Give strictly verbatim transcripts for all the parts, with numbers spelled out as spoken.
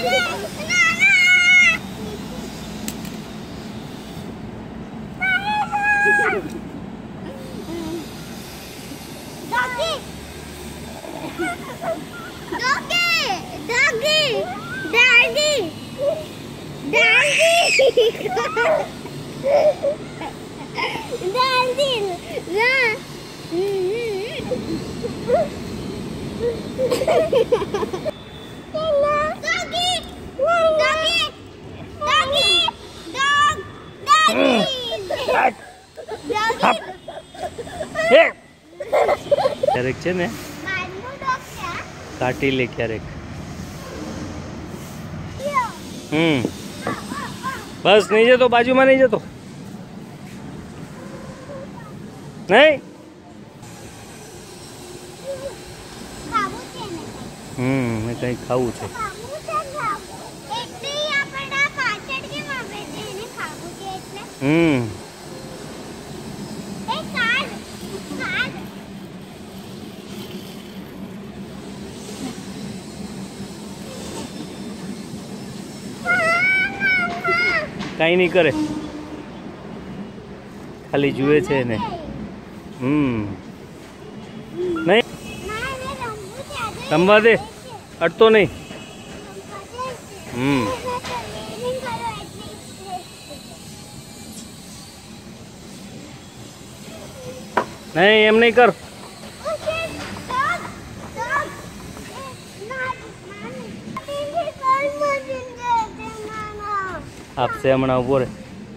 ક્યારેક છે ને કાટી લે ક્યારેક. હમ બસ નહીં જતો, બાજુમાં નહીં જતો નહીં. હમ મેં કઈ ખાવું છે. હમ કઈ નહીં કરે, ખાલી જુએ છે ને. હમ નહીં રમવા દે, અડતો નહીં. હમ નહીં એમ નહીં કર. આપશે હમણાં ઉભો રે.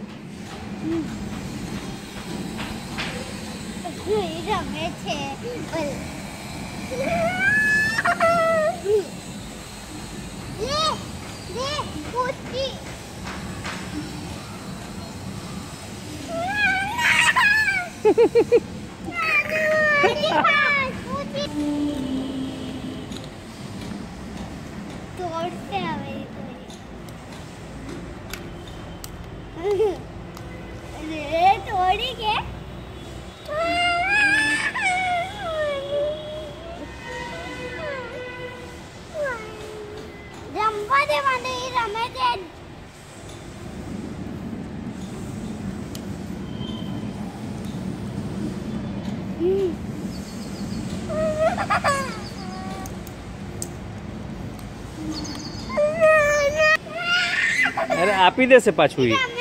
તોડી કે રમવા દેવાનું, એ રમે છે. અરે આપી દેશે પાછું.